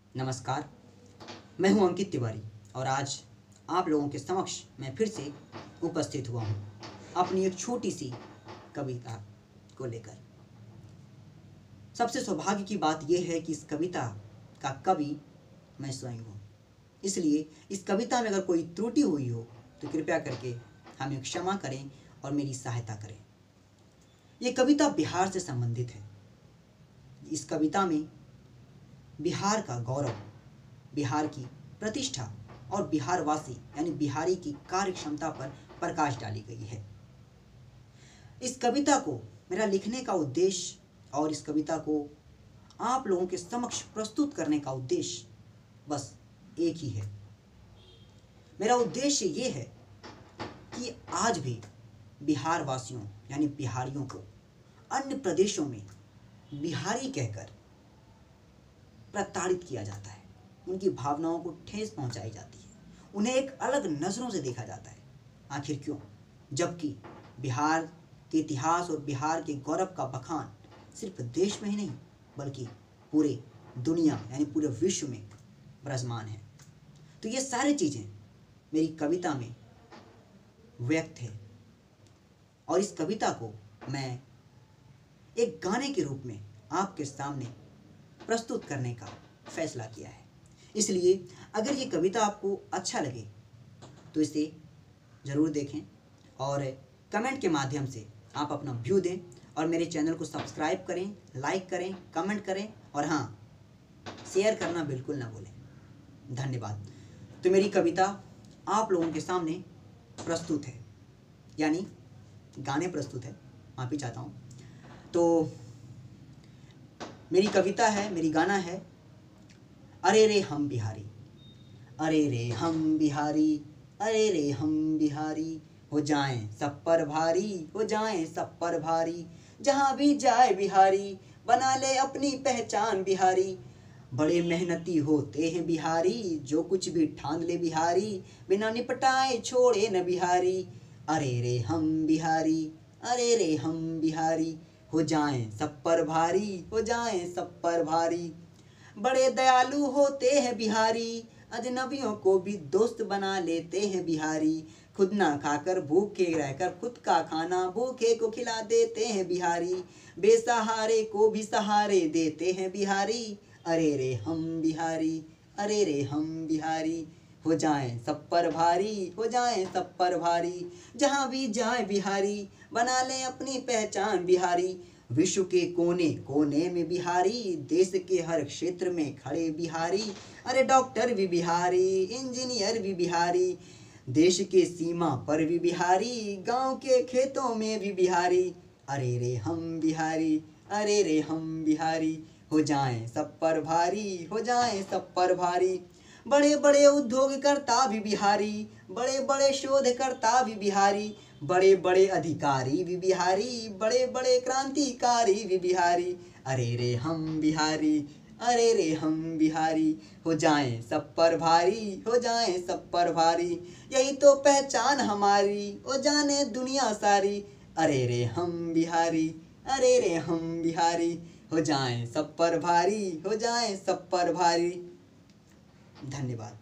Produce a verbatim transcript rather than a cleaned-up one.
नमस्कार, मैं हूं अंकित तिवारी और आज आप लोगों के समक्ष मैं फिर से उपस्थित हुआ हूं अपनी एक छोटी सी कविता को लेकर। सबसे सौभाग्य की बात यह है कि इस कविता का कवि मैं स्वयं हूं, इसलिए इस कविता में अगर कोई त्रुटि हुई हो तो कृपया करके हमें क्षमा करें और मेरी सहायता करें। ये कविता बिहार से संबंधित है। इस कविता में बिहार का गौरव, बिहार की प्रतिष्ठा और बिहारवासी यानी बिहारी की कार्य क्षमता पर प्रकाश डाली गई है। इस कविता को मेरा लिखने का उद्देश्य और इस कविता को आप लोगों के समक्ष प्रस्तुत करने का उद्देश्य बस एक ही है। मेरा उद्देश्य ये है कि आज भी बिहार वासियों यानी बिहारियों को अन्य प्रदेशों में बिहारी कहकर प्रताड़ित किया जाता है, उनकी भावनाओं को ठेस पहुंचाई जाती है, उन्हें एक अलग नज़रों से देखा जाता है। आखिर क्यों? जबकि बिहार के इतिहास और बिहार के गौरव का बखान सिर्फ देश में ही नहीं बल्कि पूरे दुनिया यानी पूरे विश्व में विराजमान है। तो ये सारी चीज़ें मेरी कविता में व्यक्त है और इस कविता को मैं एक गाने के रूप में आपके सामने प्रस्तुत करने का फैसला किया है। इसलिए अगर ये कविता आपको अच्छा लगे तो इसे ज़रूर देखें और कमेंट के माध्यम से आप अपना व्यू दें और मेरे चैनल को सब्सक्राइब करें, लाइक करें, कमेंट करें और हाँ, शेयर करना बिल्कुल ना भूलें। धन्यवाद। तो मेरी कविता आप लोगों के सामने प्रस्तुत है, यानी गाने प्रस्तुत है, माफ़ी चाहता हूँ। तो मेरी कविता है, मेरी गाना है, अरे रे हम बिहारी, अरे रे हम बिहारी, अरे रे हम बिहारी, हो जाएं सब पर भारी, हो जाएं सब पर भारी, जहाँ भी जाए बिहारी बना ले अपनी पहचान बिहारी। बड़े मेहनती होते हैं बिहारी, जो कुछ भी ठान ले बिहारी, बिना निपटाए छोड़े न बिहारी। अरे रे हम बिहारी, अरे रे हम बिहारी, हो जाएं सब पर भारी, हो जाएं सब पर भारी। बड़े दयालु होते हैं बिहारी, अजनबियों को भी दोस्त बना लेते हैं बिहारी। खुद ना खाकर भूखे रहकर खुद का खाना भूखे को खिला देते हैं बिहारी। बेसहारे को भी सहारे देते हैं बिहारी। अरे रे हम बिहारी, अरे रे हम बिहारी, हो जाएं सब पर भारी, हो जाएं सब पर भारी, जहाँ भी जाए बिहारी बना लें अपनी पहचान बिहारी। विश्व के कोने कोने में बिहारी, देश के हर क्षेत्र में खड़े बिहारी। अरे डॉक्टर भी बिहारी, इंजीनियर भी बिहारी, देश के सीमा पर भी बिहारी, गांव के खेतों में भी बिहारी। अरे रे हम बिहारी, अरे रे हम बिहारी, हो जाएं सब पर भारी, हो जाएं सब पर भारी। बड़े बड़े उद्योगकर्ता भी बिहारी, बड़े बड़े शोधकर्ता भी बिहारी, बड़े बड़े अधिकारी भी बिहारी, बड़े बड़े क्रांतिकारी भी बिहारी। अरे रे हम बिहारी, अरे रे हम बिहारी, हो जाएं सब पर भारी, हो जाएं सब पर भारी, यही तो पहचान हमारी, ओ जाने दुनिया सारी। अरे रे हम बिहारी, अरे रे हम बिहारी, हो जाएं सब पर भारी, हो जाएं सब पर भारी। धन्यवाद।